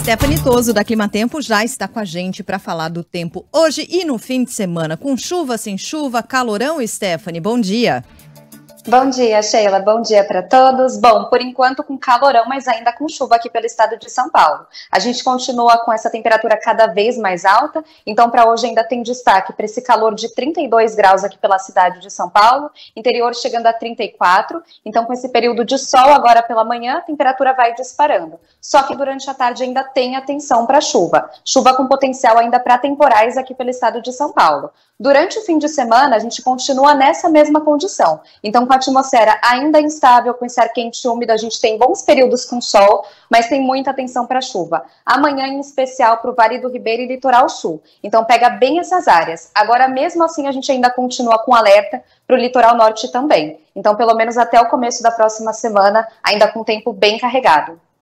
Stephanie Toso, da Climatempo, já está com a gente para falar do tempo hoje e no fim de semana. Com chuva, sem chuva, calorão, Stephanie, bom dia. Bom dia, Sheila. Bom dia para todos. Bom, por enquanto com calorão, mas ainda com chuva aqui pelo estado de São Paulo. A gente continua com essa temperatura cada vez mais alta, então para hoje ainda tem destaque para esse calor de 32 graus aqui pela cidade de São Paulo, interior chegando a 34, então com esse período de sol agora pela manhã, a temperatura vai disparando. Só que durante a tarde ainda tem atenção para chuva. Chuva com potencial ainda para temporais aqui pelo estado de São Paulo. Durante o fim de semana, a gente continua nessa mesma condição. Então, com a atmosfera ainda instável, com esse ar quente e úmido, a gente tem bons períodos com sol, mas tem muita atenção para chuva. Amanhã, em especial, para o Vale do Ribeira e Litoral Sul. Então, pega bem essas áreas. Agora, mesmo assim, a gente ainda continua com alerta para o Litoral Norte também. Então, pelo menos até o começo da próxima semana, ainda com tempo bem carregado.